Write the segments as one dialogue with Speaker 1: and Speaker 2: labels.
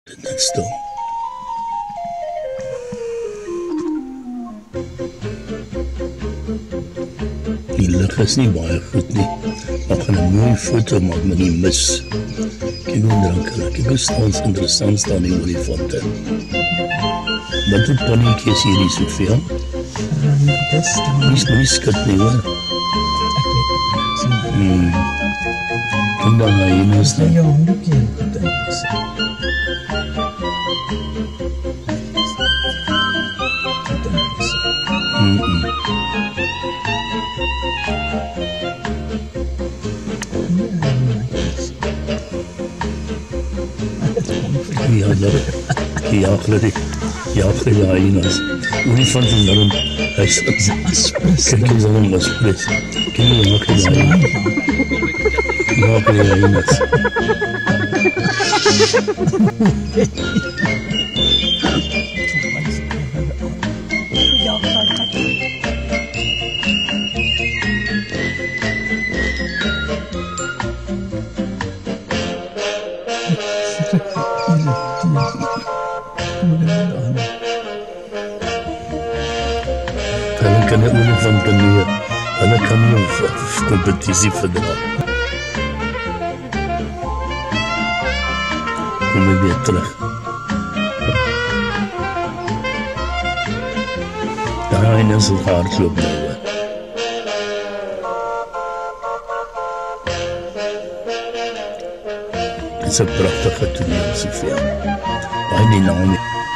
Speaker 1: Net stil. Die lig is nie baie goed nie. Ek gaan 'n mooi foto maak met die mis. Kyk hoe drank hulle. Kyk hoe interessant staan die olifante. Wat het panietjies hierdie soveel? Nie skit nie hoor.
Speaker 2: Ek weet nie.
Speaker 1: Kom dan na hienes dan.
Speaker 2: Ja, hondertjie in goed uitpas.
Speaker 1: Ja, die hyenas. Olifant is daarom, hy is
Speaker 2: Aspres.
Speaker 1: kyk is daarom aspres. Kyk hoe maak die hyenas. Maak die hyenas. Hulle kan 'n olifant beneer. Hulle kan nie 'n kompetisie verdra. Kom ek weer terug. Daar in is het hardloop nou. Het is 'n pragtige toneel, Sofia. Baie die naam.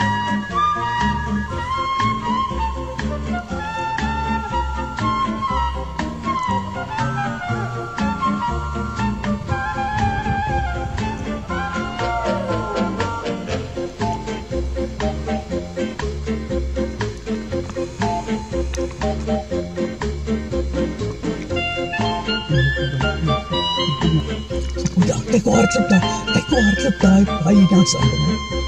Speaker 2: Kyk hoe hardloop daar. Kyk hoe hardloop daai hyenas aan.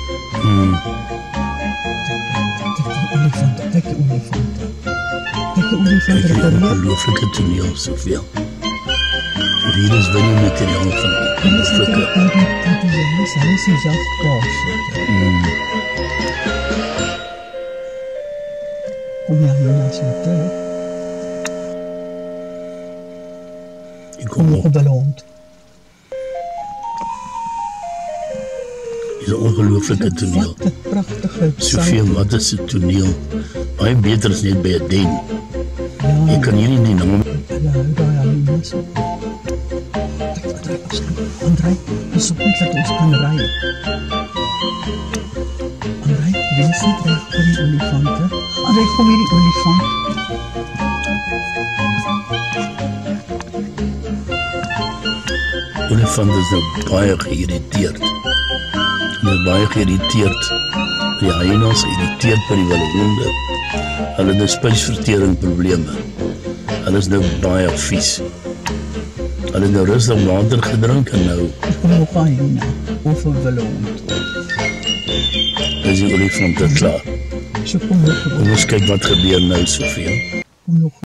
Speaker 2: Kyk die olifante. Kyk die olifante. Kyk die olifante.
Speaker 1: Kyk die ongelooflike toneel, Sofia. Hier is baie materiaal van die ongelooflike.
Speaker 2: Hy is die jachtbaas. Kom jy hyenas hier terug?
Speaker 1: Ek
Speaker 2: Kom nog op hulle hond.
Speaker 1: Dis 'n ongelooflike toneel.
Speaker 2: Wat 'n pragtige
Speaker 1: Sofia, wat is 'n toneel? Baie beter as net by 'n den.
Speaker 2: Ja,
Speaker 1: Jy kan hierdie nie naam.
Speaker 2: hulle hou daai hyenas op. Kyk wat hy afstaan. Andrei, dis op net dat ons kan ry. Andrei, wees net reg vir die olifante. Andrei, kom hierdie olifant.
Speaker 1: Olifant is nou baie geïrriteerd. Hulle is baie geïrriteerd. Die hyenas geïrriteerd by die wilde honde. Hulle het 'n spysvertering probleme. Hulle is nou baie vies. Hulle het nou rustig water gedrink en nou
Speaker 2: Kom nog aan hyena. Of 'n wilde hond.
Speaker 1: is die olifante klaar.
Speaker 2: So kom nog.
Speaker 1: Kom ons kyk wat gebeur nou, Sofia.
Speaker 2: Kom nog.